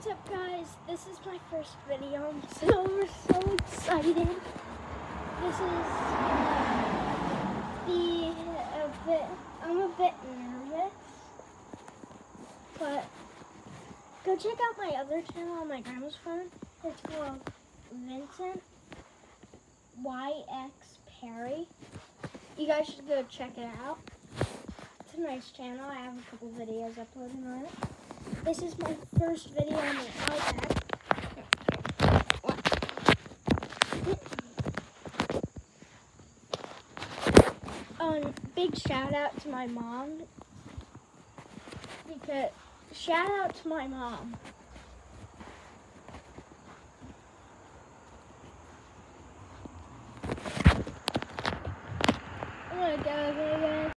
What's up, guys? This is my first video. I'm so excited. This is I'm a bit nervous, but go check out my other channel on my grandma's phone. It's called Vincent YX Perry. You guys should go check it out. It's a nice channel. I have a couple videos uploaded on it. This is my first video on the iPad. Big shout out to my mom. Shout out to my mom. I'm gonna go.